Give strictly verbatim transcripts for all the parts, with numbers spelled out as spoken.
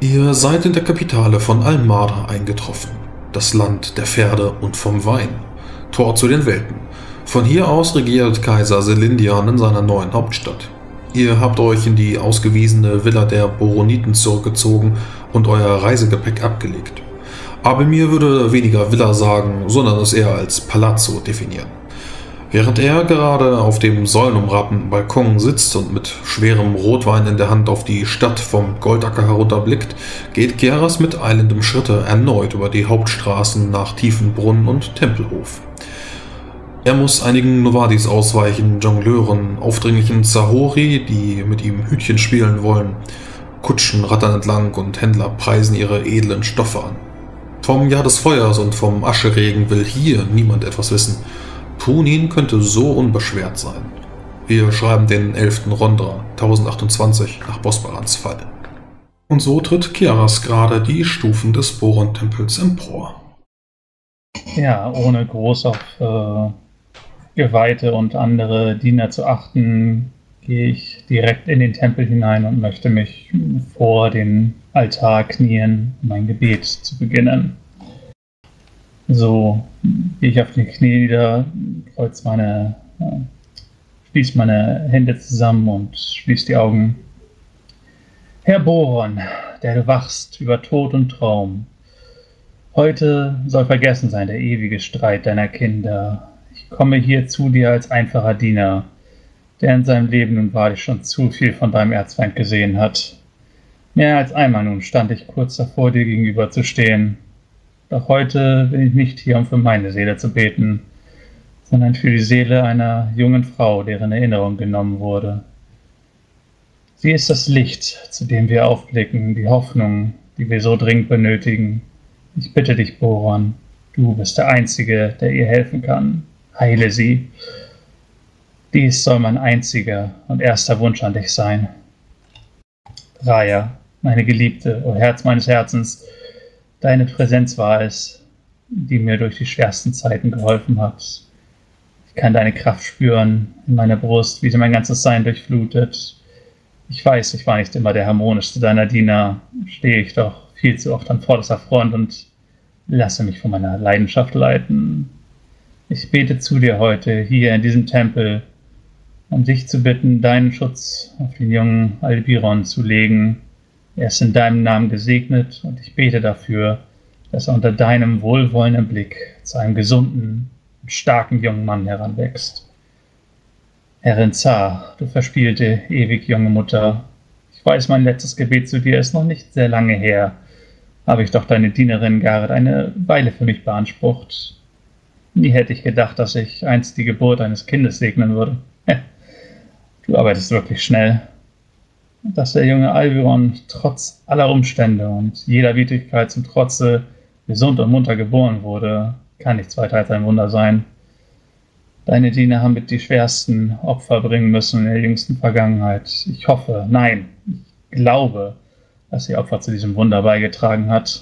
Ihr seid in der Kapitale von Al-Mara eingetroffen, das Land der Pferde und vom Wein, Tor zu den Welten. Von hier aus regiert Kaiser Selindian in seiner neuen Hauptstadt. Ihr habt euch in die ausgewiesene Villa der Boroniten zurückgezogen und euer Reisegepäck abgelegt. Abelmir würde weniger Villa sagen, sondern es eher als Palazzo definieren. Während er gerade auf dem säulenumrahmten Balkon sitzt und mit schwerem Rotwein in der Hand auf die Stadt vom Goldacker herunterblickt, geht Geras mit eilendem Schritte erneut über die Hauptstraßen nach Tiefenbrunn und Tempelhof. Er muss einigen Novadis ausweichen, Jongleuren, aufdringlichen Zahori, die mit ihm Hütchen spielen wollen. Kutschen rattern entlang und Händler preisen ihre edlen Stoffe an. Vom Jahr des Feuers und vom Ascheregen will hier niemand etwas wissen. Punin könnte so unbeschwert sein. Wir schreiben den elften Rondra tausendachtundzwanzig nach Bosbarans Fall. Und so tritt Kiaras gerade die Stufen des Boron-Tempels empor. Ja, ohne groß auf äh, Geweihte und andere Diener zu achten, gehe ich direkt in den Tempel hinein und möchte mich vor den Altar knien, um mein Gebet zu beginnen. So gehe ich auf die Knie nieder, kreuz meine, äh, schließe meine Hände zusammen und schließe die Augen. Herr Boron, der du wachst über Tod und Traum, heute soll vergessen sein der ewige Streit deiner Kinder. Ich komme hier zu dir als einfacher Diener, der in seinem Leben nun wahrlich schon zu viel von deinem Erzfeind gesehen hat. Mehr als einmal nun stand ich kurz davor, dir gegenüber zu stehen. Doch heute bin ich nicht hier, um für meine Seele zu beten, sondern für die Seele einer jungen Frau, deren Erinnerung genommen wurde. Sie ist das Licht, zu dem wir aufblicken, die Hoffnung, die wir so dringend benötigen. Ich bitte dich, Boron, du bist der Einzige, der ihr helfen kann. Heile sie. Dies soll mein einziger und erster Wunsch an dich sein. Raya, meine Geliebte, o Herz meines Herzens, deine Präsenz war es, die mir durch die schwersten Zeiten geholfen hat. Ich kann deine Kraft spüren in meiner Brust, wie sie mein ganzes Sein durchflutet. Ich weiß, ich war nicht immer der harmonischste deiner Diener, stehe ich doch viel zu oft an vorderster Front und lasse mich von meiner Leidenschaft leiten. Ich bete zu dir heute, hier in diesem Tempel, um dich zu bitten, deinen Schutz auf den jungen Albiron zu legen. Er ist in deinem Namen gesegnet und ich bete dafür, dass er unter deinem wohlwollenden Blick zu einem gesunden und starken jungen Mann heranwächst. Herrin Zar, du verspielte, ewig junge Mutter, ich weiß, mein letztes Gebet zu dir ist noch nicht sehr lange her, habe ich doch deine Dienerin Gareth eine Weile für mich beansprucht. Nie hätte ich gedacht, dass ich einst die Geburt eines Kindes segnen würde. Du arbeitest wirklich schnell. Dass der junge Albiron trotz aller Umstände und jeder Widrigkeit zum Trotze gesund und munter geboren wurde, kann nichts weiter als ein Wunder sein. Deine Diener haben mit die schwersten Opfer bringen müssen in der jüngsten Vergangenheit. Ich hoffe, nein, ich glaube, dass ihr Opfer zu diesem Wunder beigetragen hat.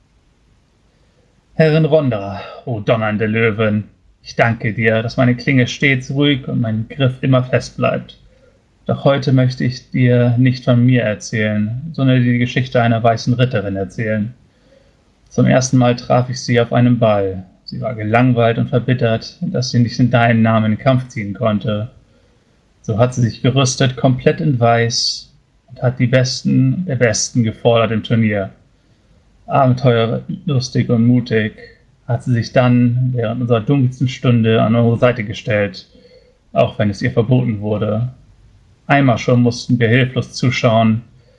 Herrin Rondra, o donnernde Löwen, ich danke dir, dass meine Klinge stets ruhig und mein Griff immer fest bleibt. Doch heute möchte ich dir nicht von mir erzählen, sondern die Geschichte einer weißen Ritterin erzählen. Zum ersten Mal traf ich sie auf einem Ball. Sie war gelangweilt und verbittert, dass sie nicht in deinen Namen in den Kampf ziehen konnte. So hat sie sich gerüstet, komplett in Weiß, und hat die Besten der Besten gefordert im Turnier. Abenteuerlustig und mutig hat sie sich dann während unserer dunkelsten Stunde an unsere Seite gestellt, auch wenn es ihr verboten wurde. Einmal schon mussten wir hilflos zuschauen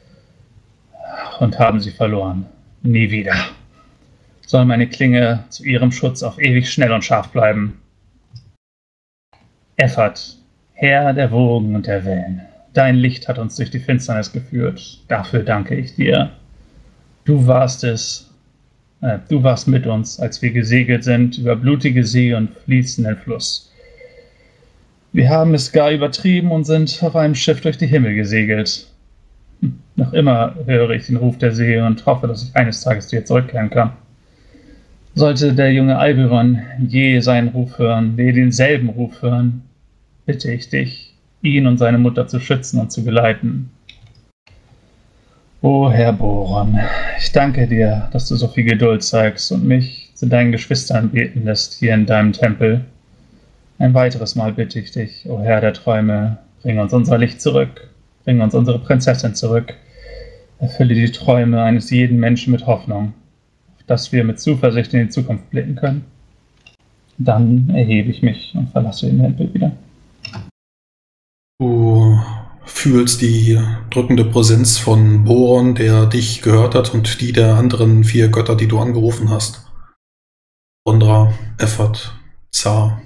und haben sie verloren. Nie wieder. Soll meine Klinge zu ihrem Schutz auf ewig schnell und scharf bleiben. Effert, Herr der Wogen und der Wellen, dein Licht hat uns durch die Finsternis geführt. Dafür danke ich dir. Du warst es, äh, du warst mit uns, als wir gesegelt sind über blutige See und fließenden Fluss. Wir haben es gar übertrieben und sind auf einem Schiff durch die Himmel gesegelt. Hm, noch immer höre ich den Ruf der See und hoffe, dass ich eines Tages zu dir zurückkehren kann. Sollte der junge Albiron je seinen Ruf hören, je denselben Ruf hören, bitte ich dich, ihn und seine Mutter zu schützen und zu geleiten. O Herr Boron, ich danke dir, dass du so viel Geduld zeigst und mich zu deinen Geschwistern beten lässt hier in deinem Tempel. Ein weiteres Mal bitte ich dich, o Herr der Träume, bring uns unser Licht zurück, bring uns unsere Prinzessin zurück, erfülle die Träume eines jeden Menschen mit Hoffnung, auf dass wir mit Zuversicht in die Zukunft blicken können. Dann erhebe ich mich und verlasse den Tempel wieder. Du fühlst die drückende Präsenz von Boron, der dich gehört hat, und die der anderen vier Götter, die du angerufen hast. Ondra, Effert, Zar.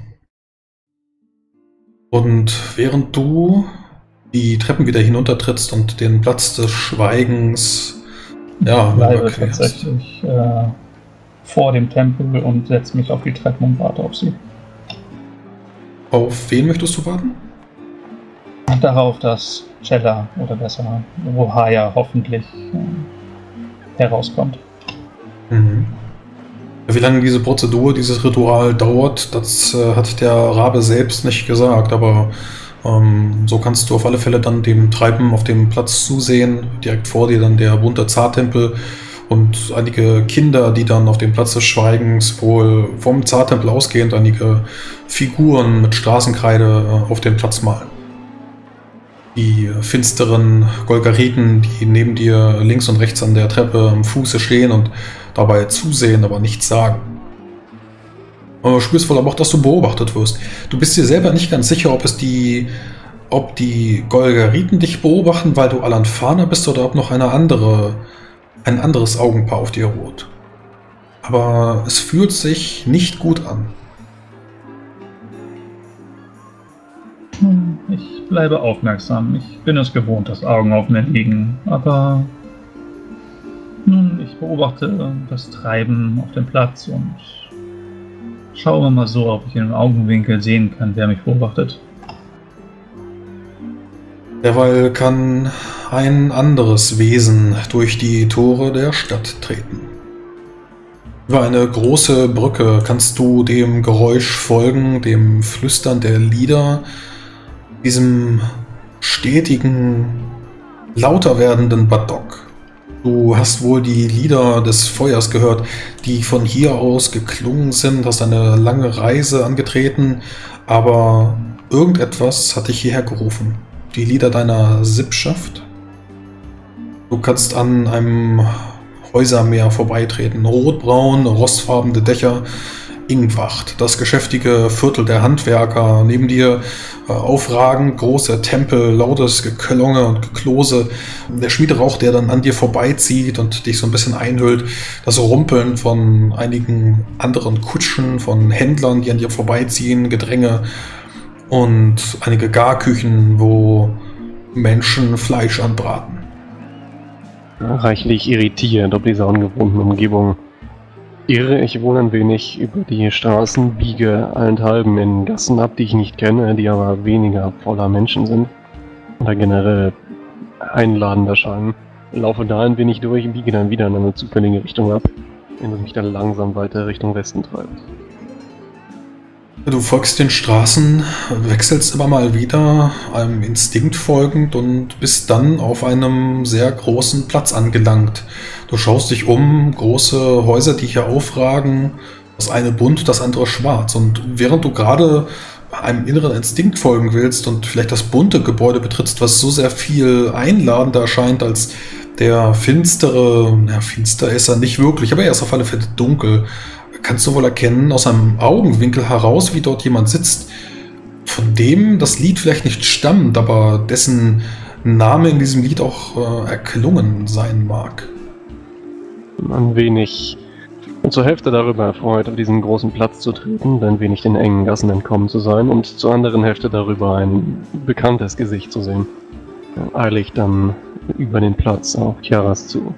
Und während du die Treppen wieder hinuntertrittst und den Platz des Schweigens ja, ich bleibe überquerst. tatsächlich äh, vor dem Tempel und setze mich auf die Treppen und warte auf sie. Auf wen möchtest du warten? Darauf, dass Cella oder besser Rohaya hoffentlich äh, herauskommt. Mhm. Wie lange diese Prozedur, dieses Ritual dauert, das äh, hat der Rabe selbst nicht gesagt, aber ähm, so kannst du auf alle Fälle dann dem Treiben auf dem Platz zusehen. Direkt vor dir dann der bunte Zartempel und einige Kinder, die dann auf dem Platz des Schweigens wohl vom Zartempel ausgehend einige Figuren mit Straßenkreide äh, auf den Platz malen. Die finsteren Golgariten, die neben dir links und rechts an der Treppe am Fuße stehen und dabei zusehen, aber nichts sagen. Du spürst wohl aber auch, dass du beobachtet wirst. Du bist dir selber nicht ganz sicher, ob es die, ob die Golgariten dich beobachten, weil du Alanfana bist, oder ob noch eine andere, ein anderes Augenpaar auf dir ruht. Aber es fühlt sich nicht gut an. Ich bleibe aufmerksam. Ich bin es gewohnt, dass Augen auf mir liegen, aber nun, ich beobachte das Treiben auf dem Platz und schaue mal so, ob ich in den Augenwinkel sehen kann, wer mich beobachtet. Derweil kann ein anderes Wesen durch die Tore der Stadt treten. Über eine große Brücke kannst du dem Geräusch folgen, dem Flüstern der Lieder, diesem stetigen, lauter werdenden Badok. Du hast wohl die Lieder des Feuers gehört, die von hier aus geklungen sind, hast eine lange Reise angetreten, aber irgendetwas hat dich hierher gerufen. Die Lieder deiner Sippschaft? Du kannst an einem Häusermeer vorbeitreten, rotbraun, rostfarbene Dächer, Ingwacht, das geschäftige Viertel der Handwerker, neben dir äh, aufragend große Tempel, lautes Geklonge und Geklose, der Schmiederauch, der dann an dir vorbeizieht und dich so ein bisschen einhüllt, das Rumpeln von einigen anderen Kutschen, von Händlern, die an dir vorbeiziehen, Gedränge und einige Garküchen, wo Menschen Fleisch anbraten. Reichlich irritiert ob dieser ungewohnten Umgebung. Irre ich wohl ein wenig über die Straßen, biege allenthalben in Gassen ab, die ich nicht kenne, die aber weniger voller Menschen sind oder generell einladend erscheinen. Laufe da ein wenig durch, biege dann wieder in eine zufällige Richtung ab, indem es mich dann langsam weiter Richtung Westen treibt. Du folgst den Straßen, wechselst immer mal wieder, einem Instinkt folgend, und bist dann auf einem sehr großen Platz angelangt. Du schaust dich um, große Häuser, die hier aufragen, das eine bunt, das andere schwarz. Und während du gerade einem inneren Instinkt folgen willst und vielleicht das bunte Gebäude betrittst, was so sehr viel einladender erscheint als der finstere, ja, finster ist er nicht wirklich, aber er ist auf alle Fälle dunkel, kannst du wohl erkennen aus einem Augenwinkel heraus, wie dort jemand sitzt, von dem das Lied vielleicht nicht stammt, aber dessen Name in diesem Lied auch äh, erklungen sein mag. Ein wenig und zur Hälfte darüber erfreut, auf diesen großen Platz zu treten, ein wenig den engen Gassen entkommen zu sein, und zur anderen Hälfte darüber ein bekanntes Gesicht zu sehen. Eile ich dann über den Platz auf Chiaras zu.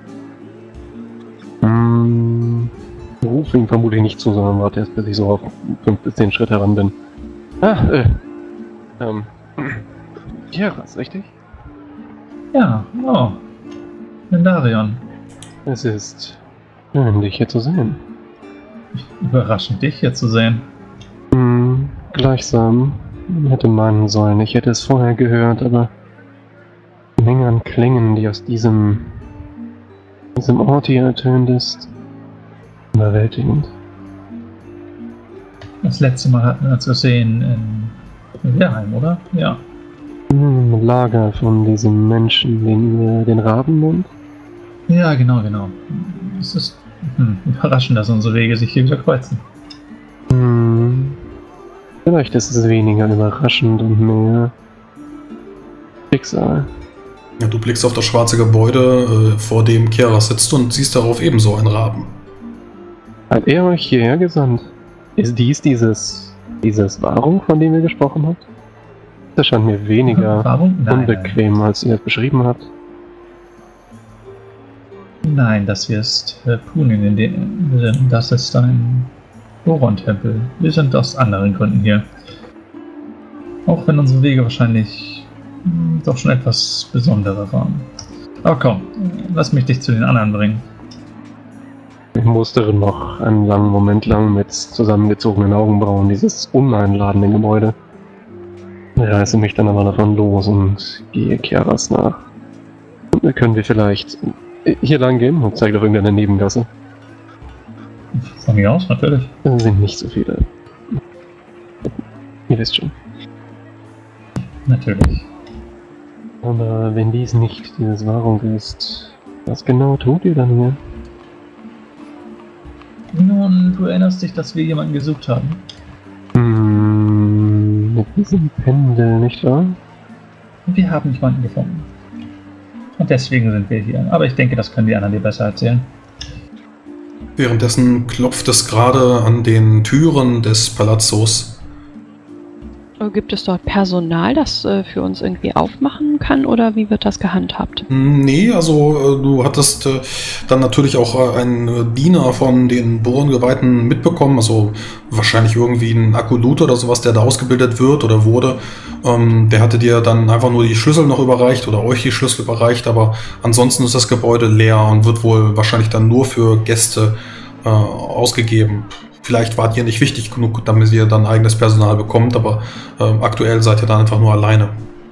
Hm, ruf ihn vermutlich nicht zu, sondern warte erst, bis ich so auf fünf bis zehn Schritt heran bin. Ah, äh, ähm, Chiaras, richtig? Ja, oh, Mendarion. Es ist schön, dich hier zu sehen. Überraschend, dich hier zu sehen. Hm, gleichsam. Man hätte meinen sollen, ich hätte es vorher gehört, aber die Menge an Klängen, die aus diesem diesem Ort hier ertönt ist überwältigend. Das letzte Mal hatten wir uns gesehen in Wehrheim, oder? Ja. Im Lager von diesem Menschen, den ihr den Raben nennt? Ja, genau, genau. Es ist hm, überraschend, dass unsere Wege sich hier wieder kreuzen. Hm. Vielleicht ist es weniger überraschend und mehr Schicksal. Ja, du blickst auf das schwarze Gebäude, äh, vor dem Keras sitzt und siehst darauf ebenso einen Raben. Hat er euch hierher gesandt? Ist dies dieses, dieses Wahrung, von dem ihr gesprochen habt? Das scheint mir weniger Warum? Nein, unbequem, nein. als ihr es beschrieben habt. Nein, das hier ist äh, Punin, in dem wir sind. Das ist ein Boron-Tempel. Wir sind aus anderen Gründen hier. Auch wenn unsere Wege wahrscheinlich mh, doch schon etwas besonderer waren. Aber komm, lass mich dich zu den anderen bringen. Ich mustere noch einen langen Moment lang mit zusammengezogenen Augenbrauen dieses uneinladende Gebäude. Reiße mich dann aber davon los und gehe Keras nach. Können wir vielleicht hier lang gehen und zeige auf irgendeine Nebengasse? Von mir aus, natürlich. Es sind nicht so viele. Ihr wisst schon. Natürlich. Aber wenn dies nicht dieses Wahrung ist, was genau tut ihr dann hier? Nun, du erinnerst dich, dass wir jemanden gesucht haben? Hm, mit diesem Pendel, nicht wahr? Wir haben jemanden gefunden. Und deswegen sind wir hier. Aber ich denke, das können die anderen dir besser erzählen. Währenddessen klopft es gerade an den Türen des Palazzos. Gibt es dort Personal, das äh, für uns irgendwie aufmachen kann, oder wie wird das gehandhabt? Nee, also äh, du hattest äh, dann natürlich auch äh, einen Diener von den Boron-Geweihten mitbekommen, also wahrscheinlich irgendwie ein Akolut oder sowas, der da ausgebildet wird oder wurde. Ähm, der hatte dir dann einfach nur die Schlüssel noch überreicht oder euch die Schlüssel überreicht, aber ansonsten ist das Gebäude leer und wird wohl wahrscheinlich dann nur für Gäste äh, ausgegeben. Vielleicht wart ihr nicht wichtig genug, damit ihr dann eigenes Personal bekommt, aber äh, aktuell seid ihr dann einfach nur alleine.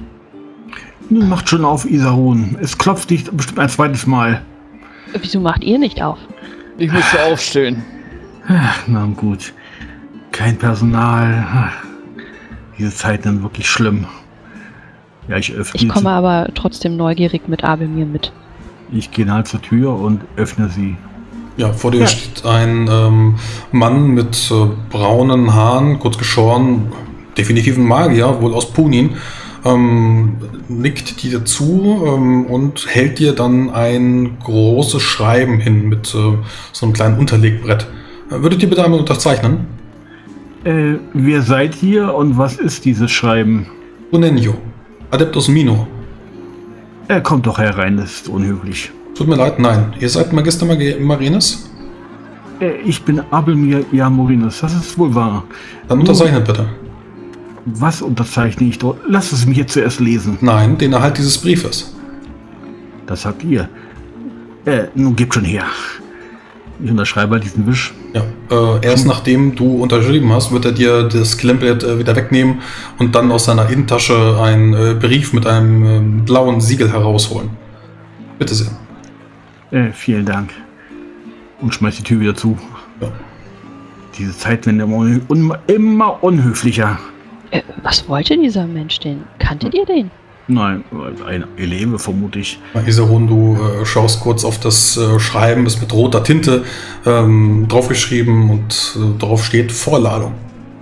Nun macht schon auf, Isarun. Es klopft dich bestimmt ein zweites Mal. Wieso macht ihr nicht auf? Ich musste aufstehen. Ach, na gut. Kein Personal. Ach, diese Zeit dann wirklich schlimm. Ja, ich öffne Ich komme aber trotzdem neugierig mit Abelmir mit. Ich gehe nahe zur Tür und öffne sie. Ja, vor dir Ja. steht ein ähm, Mann mit äh, braunen Haaren, kurz geschoren, definitiv ein Magier, wohl aus Punin, ähm, nickt dir zu ähm, und hält dir dann ein großes Schreiben hin mit äh, so einem kleinen Unterlegbrett. Äh, würdet ihr bitte einmal unterzeichnen? Äh, wer seid ihr und was ist dieses Schreiben? Unenio, Adeptus Minor. Er kommt doch herein, das ist unhöflich. Tut mir leid, nein. Ihr seid Magister Mag- Marinus? Äh, ich bin Abelmir Jamorinus, das ist wohl wahr. Dann unterzeichnet bitte. Was unterzeichne ich dort? Lass es mich jetzt zuerst lesen. Nein, den Erhalt dieses Briefes. Das habt ihr. Äh, nun gebt schon her. Ich unterschreibe halt diesen Wisch. Ja, äh, erst nachdem du unterschrieben hast, wird er dir das Klemmbrett äh, wieder wegnehmen und dann aus seiner Innentasche einen äh, Brief mit einem äh, blauen Siegel herausholen. Bitte sehr. Äh, vielen Dank. Und schmeiß die Tür wieder zu. Ja. Diese Zeit wird immer, unhö un immer unhöflicher. Äh, was wollte dieser Mensch denn? Kanntet ihr den? Nein, ein Eleve vermute ich. Isarun, du äh, schaust kurz auf das äh, Schreiben, ist mit roter Tinte ähm, draufgeschrieben und äh, drauf steht Vorladung.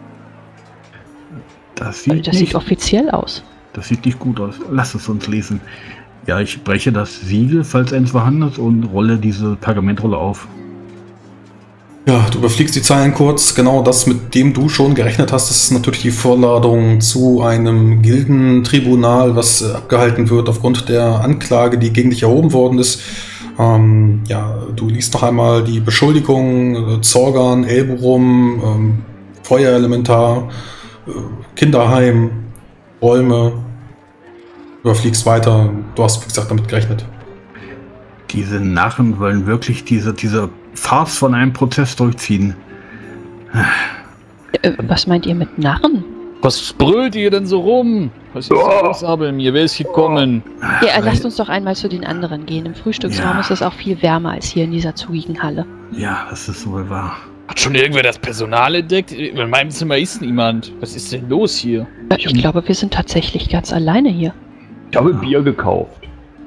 Das sieht, Das nicht, sieht offiziell aus. das sieht nicht gut aus. Lass es uns lesen. Ja, ich breche das Siegel, falls eins vorhanden ist, und rolle diese Pergamentrolle auf. Ja, du überfliegst die Zeilen kurz. Genau das, mit dem du schon gerechnet hast, das ist natürlich die Vorladung zu einem Gildentribunal, was äh, abgehalten wird aufgrund der Anklage, die gegen dich erhoben worden ist. Ähm, ja, du liest noch einmal die Beschuldigung, äh, Zorgan, Elburum, ähm, Feuerelementar, äh, Kinderheim, Räume. Überfliegst weiter. Du hast, wie gesagt, damit gerechnet. Diese Narren wollen wirklich diese, diese Farce von einem Prozess durchziehen. Äh, was meint ihr mit Narren? Was brüllt ihr denn so rum? Was ist Oh. los, aber mir? Wer ist gekommen? Ja, lasst uns doch einmal zu den anderen gehen. Im Frühstücksraum Ja. ist es auch viel wärmer als hier in dieser zugigen Halle. Ja, das ist wohl wahr. Hat schon irgendwer das Personal entdeckt? In meinem Zimmer ist niemand. Was ist denn los hier? Äh, Ich glaube, wir sind tatsächlich ganz alleine hier. Ich habe Bier gekauft.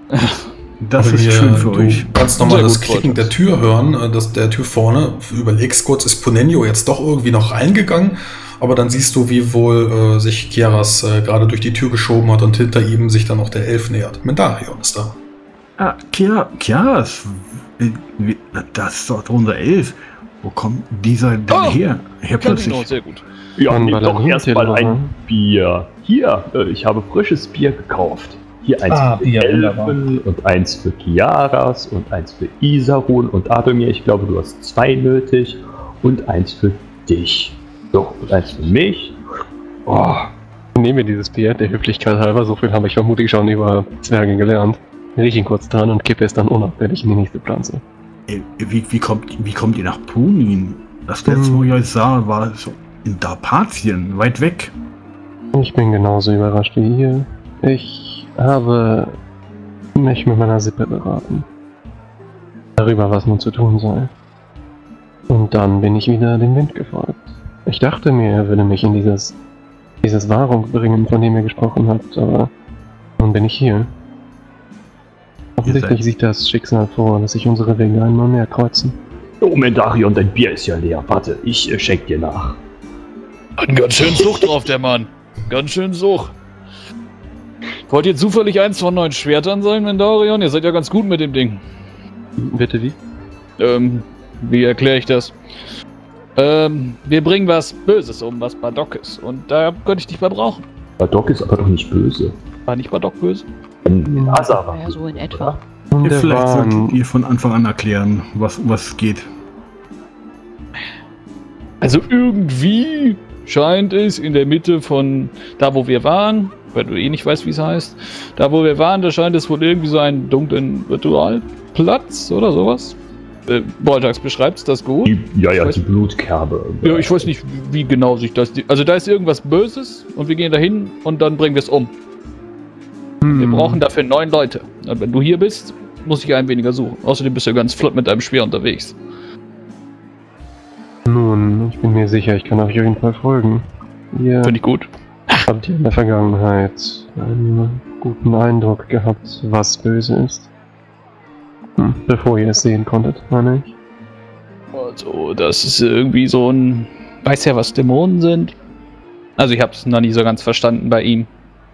Das Wenn ist wir- schön für du euch. ganz normal Sehr das gut, Klicken der Voltax. Tür hören, äh, dass der Tür vorne, überlegst kurz, ist Ponenio jetzt doch irgendwie noch reingegangen, aber dann siehst du, wie wohl äh, sich Kiaras äh, gerade durch die Tür geschoben hat und hinter ihm sich dann auch der Elf nähert. Mendarion ist da. Ah, Chiara, Chiaras, äh, wie- das ist doch unser Elf. Wo kommt dieser denn Oh, her? Her Camino, plötzlich. sehr gut. Ja, An nimm doch Ballon erstmal Tellerrand. ein Bier. Hier, äh, ich habe frisches Bier gekauft. Hier eins Ah, für Bier, die wunderbar. Elfen und eins für Kiaras und eins für Isarun und Ademir. Ich glaube, du hast zwei nötig und eins für dich. So, und eins für mich. Oh, Nehmen wir dieses Bier, der Höflichkeit halber, so viel habe ich vermutlich schon über Zwerge gelernt. Riech ihn kurz dran und kippe es dann unauffällig in die nächste Pflanze. Äh, Wie, wie, kommt, wie kommt ihr nach Punin? Das letzte, wo ich euch sah, war so in Darpatien, weit weg. Ich bin genauso überrascht wie ihr. Ich habe mich mit meiner Sippe beraten. Darüber, was nun zu tun sei. Und dann bin ich wieder dem Wind gefolgt. Ich dachte mir, er würde mich in dieses, dieses Wahrung bringen, von dem ihr gesprochen habt, aber nun bin ich hier. Offensichtlich seid- sieht das Schicksal vor, dass sich unsere Wege einmal mehr kreuzen. oh Mendarion, dein Bier ist ja leer. Warte, ich äh, schenk dir nach. Hat einen ganz schön Sucht drauf, der Mann. Ganz schön Sucht. Wollt ihr zufällig eins von neun Schwertern sein, Mendarion? Ihr seid ja ganz gut mit dem Ding. Bitte wie? Ähm, wie erkläre ich das? Ähm, wir bringen was Böses um, was Bardock ist. Und da könnte ich dich mal brauchen. Bardock ist aber doch nicht böse. War nicht Bardock böse? In Asa war Ja, böse, so in oder? etwa. Und Ja, der vielleicht solltet Wahn, ihr von Anfang an erklären, was, um was es geht. Also irgendwie scheint es in der Mitte von da, wo wir waren, weil du eh nicht weißt, wie es heißt, da, wo wir waren, da scheint es wohl irgendwie so einen dunklen Ritualplatz oder sowas. Äh, Voltax beschreibt das gut. Die, ja, ja, Ich weiß- die Blutkerbe. Ja, ich weiß nicht, wie genau sich das... Also da ist irgendwas Böses und wir gehen dahin und dann bringen wir es um. Wir Hm. brauchen dafür neun Leute. Und wenn du hier bist, muss ich einen weniger suchen. Außerdem bist du ganz flott mit deinem Speer unterwegs. Nun, ich bin mir sicher, ich kann auf jeden Fall folgen. Ihr Finde ich gut. habt ihr in der Vergangenheit einen guten Eindruck gehabt, was böse ist? Hm, bevor ihr es sehen konntet, meine ich. Also, das ist irgendwie so ein... Weiß ja, was Dämonen sind? Also ich habe es noch nie so ganz verstanden bei ihm.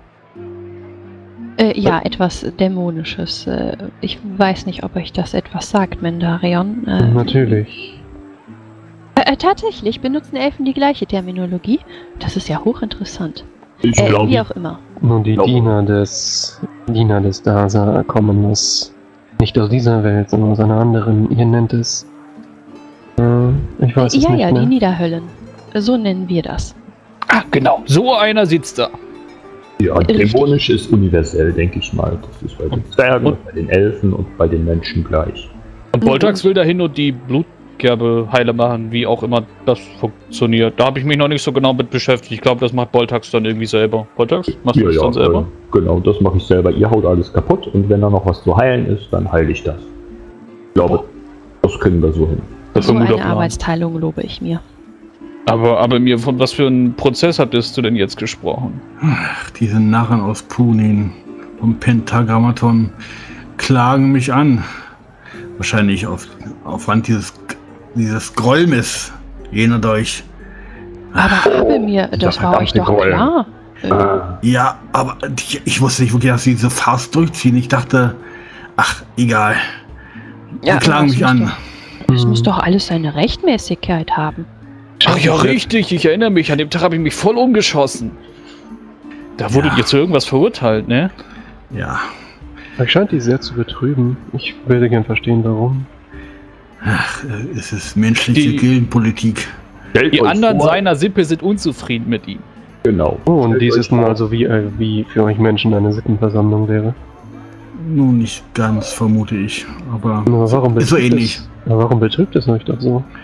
Äh, ja, etwas Dämonisches. Äh, ich weiß nicht, ob euch das etwas sagt, Mendarion. Äh, Natürlich. äh, tatsächlich benutzen Elfen die gleiche Terminologie. Das ist ja hochinteressant. Ich Äh, wie glaube, auch immer. Nun, die Glaube- Diener des Diener des Dasa kommen aus nicht aus dieser Welt, sondern aus einer anderen. Ihr nennt es. Äh, ich weiß es Ja, nicht ja, mehr. die Niederhöllen. So nennen wir das. Ah, genau. So einer sitzt da. ja, Richtig. dämonisch ist universell, denke ich mal. Das ist bei den Zwergen und bei den Elfen und bei den Menschen gleich. Und Voltax will dahin und die Blutkerbe heile machen, wie auch immer das funktioniert. Da habe ich mich noch nicht so genau mit beschäftigt. Ich glaube, das macht Voltax dann irgendwie selber. Voltax, machst du das dann selber? äh, genau, das mache ich selber. Ihr haut alles kaputt und wenn da noch was zu heilen ist, dann heile ich das. Ich glaube, das kriegen wir so hin. Das ist So ein guter eine Plan. Arbeitsteilung lobe ich mir. Aber, aber mir, von was für einem Prozess hattest du denn jetzt gesprochen? Ach, diese Narren aus Punin vom Pentagrammaton klagen mich an. Wahrscheinlich auf, aufgrund dieses, dieses Grollmes. Erinnert euch. Aber Abelmir, das dieser war euch verdammte doch Groll. klar. Äh, Ah, Ja, aber die, ich wusste nicht wirklich, dass sie diese Farce durchziehen. Ich dachte, ach, egal. Die Ja, klagen das mich muss an. doch- Das muss doch alles seine Rechtmäßigkeit haben. Ach ja, richtig, ich erinnere mich. An dem Tag habe ich mich voll umgeschossen. Da wurdet Ja. ihr zu irgendwas verurteilt, ne? Ja, Euch scheint die sehr zu betrüben. Ich würde gern verstehen, warum. ach, äh, es ist menschliche Die- Gildenpolitik. stellt Die euch anderen vor- seiner Sippe sind unzufrieden mit ihm. Genau. Oh, und Stellt dies euch ist nun vor- also wie, äh, wie für euch Menschen eine Sittenversammlung wäre. Nun nicht ganz, vermute ich. Aber Aber warum ist so betrübt ähnlich. Es, aber warum betrübt es euch doch so?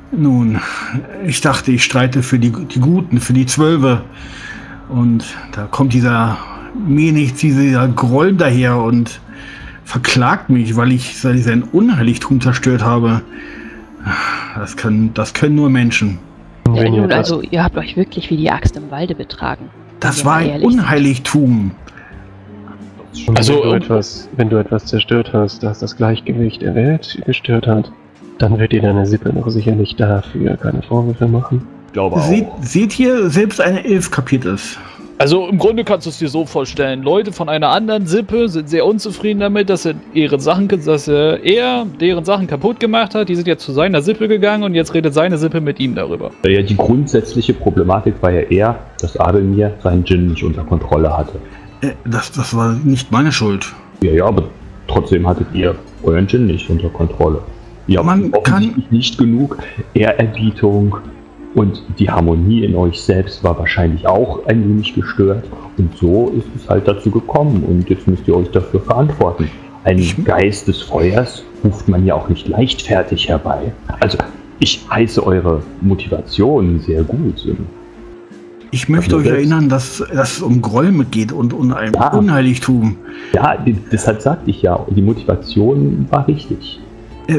Nun, ich dachte, ich streite für die, die Guten, für die Zwölfe. Und da kommt dieser Menich, dieser Groll daher und verklagt mich, weil ich, weil ich sein Unheiligtum zerstört habe. Das können, das können nur Menschen. Ja, Wenn ihr nun, etwas- also ihr habt euch wirklich wie die Axt im Walde betragen. Das Wenn wir war mal ein ehrlich sind. Unheiligtum. Und Also, wenn, du um- etwas, wenn du etwas zerstört hast, das das Gleichgewicht der Welt gestört hat, dann wird dir deine Sippe noch sicherlich dafür keine Vorwürfe machen. Ich glaube auch. Seht, seht ihr, selbst eine Elf kapiert es. Also im Grunde kannst du es dir so vorstellen, Leute von einer anderen Sippe sind sehr unzufrieden damit, dass er ihre Sachen, dass er, er deren Sachen kaputt gemacht hat. Die sind jetzt zu seiner Sippe gegangen und jetzt redet seine Sippe mit ihm darüber. Ja, die grundsätzliche Problematik war ja eher, dass Ademir seinen Djinn nicht unter Kontrolle hatte. Äh, das, das war nicht meine Schuld. Ja, ja, aber trotzdem hattet ihr euren Djinn nicht unter Kontrolle. Ihr habt Man offensichtlich nicht genug Ehrerbietung und die Harmonie in euch selbst war wahrscheinlich auch ein wenig gestört. Und so ist es halt dazu gekommen und jetzt müsst ihr euch dafür verantworten. Einen Ich- Geist des Feuers ruft man ja auch nicht leichtfertig herbei. Also ich heiße eure Motivation sehr gut. Ich möchte Also euch selbst- erinnern, dass, dass es um Gräume geht und um ein Ja. Unheiligtum. Ja, deshalb sagte ich ja, die Motivation war richtig. Äh,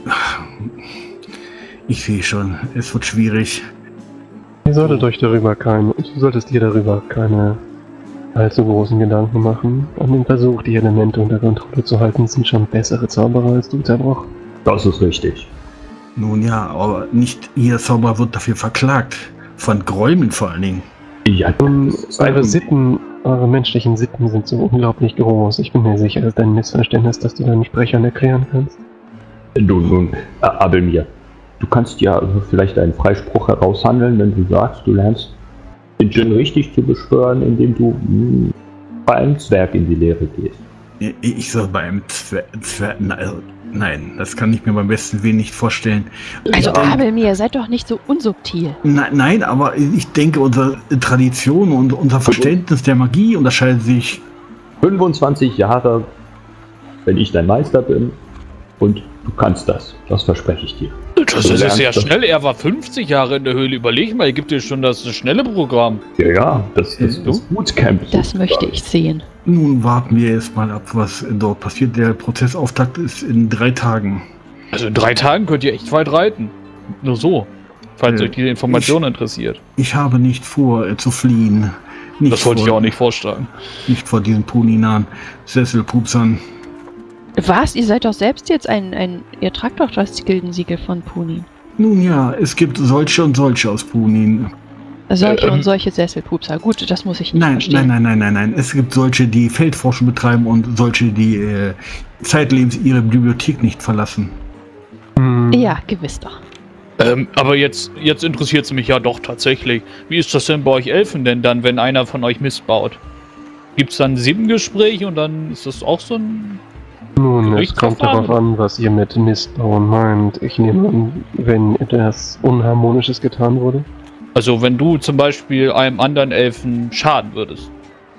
Ich sehe schon, es wird schwierig. Ihr solltet euch darüber keine, du solltest dir darüber keine allzu großen Gedanken machen. An dem Versuch, die Elemente unter Kontrolle zu halten, sind schon bessere Zauberer als du, Zerbroch. Das ist richtig. Nun ja, aber nicht jeder Zauberer wird dafür verklagt. Von Gräumen vor allen Dingen. Ja, Um, das ist eure ein- Sitten, eure menschlichen Sitten sind so unglaublich groß. Ich bin mir sicher, dass dein Missverständnis, das du deinen Sprechern erklären kannst. Nun, nun, äh, Abelmir, du kannst ja vielleicht einen Freispruch heraushandeln, wenn du sagst, du lernst den Djinn richtig zu beschwören, indem du mh, bei einem Zwerg in die Lehre gehst. Ich- Ich soll bei einem Zwer Zwer also, nein, das kann ich mir beim besten Willen nicht vorstellen. Also Ich denk- Abelmir, seid doch nicht so unsubtil. Nein, nein, aber ich denke, unsere Tradition und unser Verständnis der Magie unterscheidet sich. fünfundzwanzig Jahre, wenn ich dein Meister bin, und du kannst das. Das verspreche ich dir. Das Du ist lernst sehr das- schnell. Er war fünfzig Jahre in der Höhle. Überleg mal, er gibt dir schon das schnelle Programm. Ja, ja, das, das, Äh, das Bootcamp. Das möchte ich sehen. Nun warten wir jetzt mal ab, was dort passiert. Der Prozessauftakt ist in drei Tagen. Also in drei Tagen könnt ihr echt weit reiten. Nur so. Falls Ja. euch diese Information interessiert. Ich habe nicht vor, äh, zu fliehen. Nicht Das wollte ich vor- auch nicht vorschlagen. Nicht vor diesen Puninan Sesselpupsern. Was? Ihr seid doch selbst jetzt ein, ein ihr tragt doch das Gildensiegel von Puni. Nun ja, es gibt solche und solche aus Punin. Solche Ähm. und solche Sesselpupser. Gut, das muss ich nicht Nein, verstehen. nein, nein, nein, nein, nein. Es gibt solche, die Feldforschung betreiben und solche, die äh, zeitlebens ihre Bibliothek nicht verlassen. Hm, Ja, gewiss doch. Ähm, aber jetzt, jetzt interessiert es mich ja doch tatsächlich. Wie ist das denn bei euch Elfen denn dann, wenn einer von euch missbaut? Gibt es dann sieben Gespräche und dann ist das auch so ein... Nun, es Gerichtsverfahren, kommt darauf oder? an, was ihr mit Missbauen meint. Ich nehme an, wenn etwas Unharmonisches getan wurde. Also wenn du zum Beispiel einem anderen Elfen schaden würdest.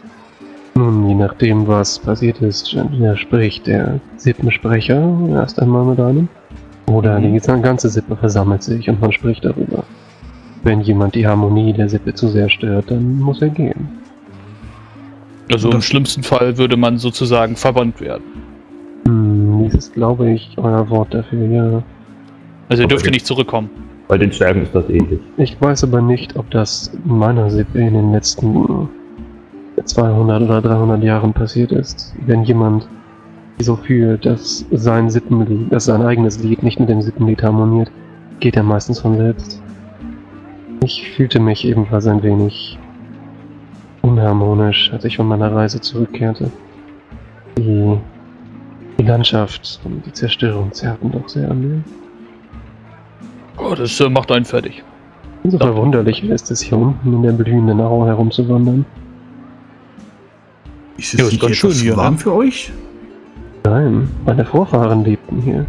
Nun, je nachdem, was passiert ist, da spricht der Sippensprecher erst einmal mit einem. Oder Mhm. die ganze Sippe versammelt sich und man spricht darüber. Wenn jemand die Harmonie der Sippe zu sehr stört, dann muss er gehen. Also im Das- schlimmsten Fall würde man sozusagen verbannt werden. Hm, dies ist, glaube ich, euer Wort dafür, ja. Also ihr dürft Okay. ihr nicht zurückkommen. Bei den Zwergen ist das ähnlich. Ich weiß aber nicht, ob das in meiner Sippe in den letzten zweihundert oder dreihundert Jahren passiert ist. Wenn jemand so fühlt, dass sein Sippenlied, dass sein eigenes Lied nicht mit dem Sippenlied harmoniert, geht er meistens von selbst. Ich fühlte mich ebenfalls ein wenig unharmonisch, als ich von meiner Reise zurückkehrte. Die, die Landschaft und die Zerstörung zerrten doch sehr an mir. Oh, das äh, macht einen fertig. Umso verwunderlicher ist es, hier unten in der blühenden Au herumzuwandern. Ist es Ja, ist nicht ganz etwas schön hier, warm ne? für euch? Nein, meine Vorfahren lebten hier.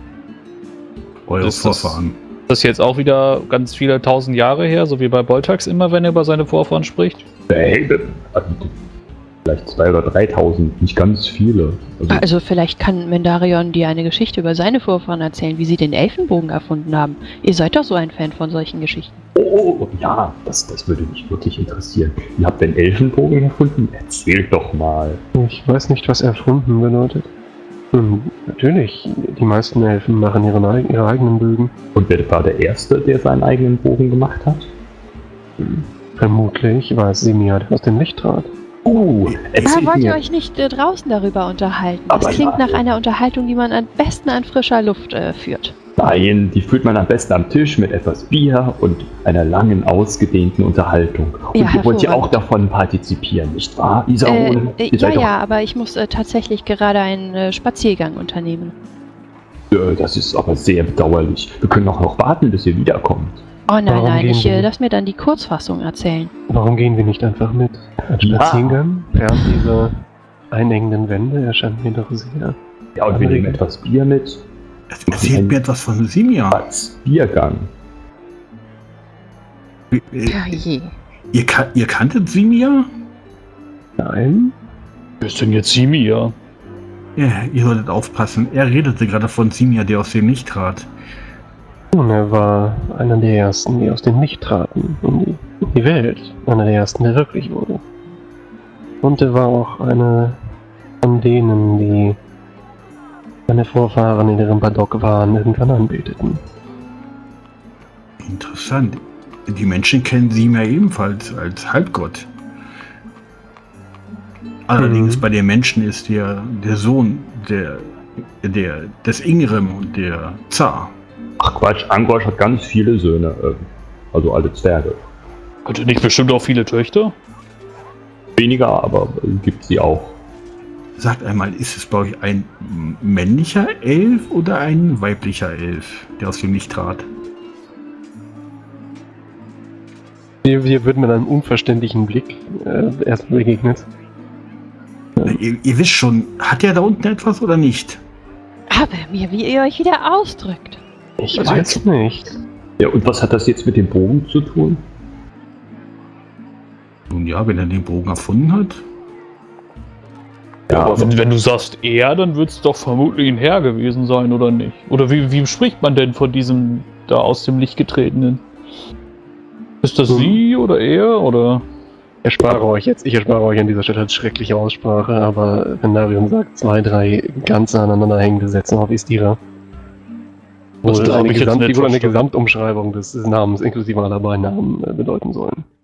Eure Ist das- Vorfahren. Das ist jetzt auch wieder ganz viele tausend Jahre her, so wie bei Boltax immer, wenn er über seine Vorfahren spricht. Hey, vielleicht zweitausend oder dreitausend, nicht ganz viele. Also, Also vielleicht kann Mendarion dir eine Geschichte über seine Vorfahren erzählen, wie sie den Elfenbogen erfunden haben. Ihr seid doch so ein Fan von solchen Geschichten. oh, oh, oh, ja, das, das würde mich wirklich interessieren. Ihr habt den Elfenbogen erfunden? Erzählt doch mal. Ich weiß nicht, was erfunden bedeutet. Hm, natürlich, die meisten Elfen machen ihre, eig- ihre eigenen Bögen. Und wer war der Erste, der seinen eigenen Bogen gemacht hat? Hm, vermutlich war es Simia, der aus dem Licht trat. Uh, Ah, erzählt wollt ihr mir. euch nicht äh, draußen darüber unterhalten? Das Aber klingt ja. nach einer Unterhaltung, die man am besten an frischer Luft äh, führt. Nein, die führt man am besten am Tisch mit etwas Bier und einer langen, ausgedehnten Unterhaltung. Und Ja, ihr wollt ja auch hervorragend. davon partizipieren, nicht wahr, Isaol? Äh, äh, Ihr ja, seid doch- ja, aber ich muss äh, tatsächlich gerade einen äh, Spaziergang unternehmen. Äh, Das ist aber sehr bedauerlich. Wir können auch noch warten, bis ihr wiederkommt. Oh nein, Warum nein, gehen ich wir äh, nicht? lass mir dann die Kurzfassung erzählen. Warum gehen wir nicht einfach mit? Ein Ja. Spaziergang fern dieser einengenden Wände erscheint mir doch sehr. Ja, und wir Anregend. nehmen etwas Bier mit. Erzählt mir etwas von Simia. Als Biergang. Äh, je. Ihr, kan ihr kanntet Simia? Nein? Wer ist denn jetzt Simia? Ja, ihr solltet aufpassen. Er redete gerade von Simia, der aus dem Licht trat. Nun, er war einer der ersten, die aus dem Licht traten in die, in die Welt. Einer der ersten, der wirklich wurde. Und er war auch einer von denen, die meine Vorfahren in ihrem Badok waren, irgendwann anbeteten. Interessant. Die Menschen kennen Simia ebenfalls als Halbgott. Allerdings Mhm. bei den Menschen ist der, der Sohn der, der, des Ingrem und der Zar. Ach Quatsch, Angosch hat ganz viele Söhne. äh, Also alle Zwerge. Hatte nicht bestimmt auch viele Töchter? Weniger, aber äh, gibt sie auch. Sagt einmal, ist es bei euch ein männlicher Elf oder ein weiblicher Elf, der aus dem Licht trat? Wir, wir würden mit einem unverständlichen Blick äh, erst begegnet. Ihr, ihr wisst schon, hat er da unten etwas oder nicht? Aber mir, wie ihr euch wieder ausdrückt. Ich Also weiß nicht. Ja, und was hat das jetzt mit dem Bogen zu tun? Nun ja, wenn er den Bogen erfunden hat. Ja, Aber wenn, wenn du sagst er, dann wird es doch vermutlich ein Herr gewesen sein, oder nicht? Oder wie, wie spricht man denn von diesem da aus dem Licht getretenen? Ist das Hm. sie oder er oder? Ich erspare euch jetzt, ich erspare euch an dieser Stelle als schreckliche Aussprache, aber Rendarion sagt zwei, drei ganz aneinanderhängende Sätze auf Istira. Das Wohl glaub eine, ich jetzt Gesamt, nicht, die wohl eine verstanden. Gesamtumschreibung des Namens inklusive aller beiden Namen äh, bedeuten sollen.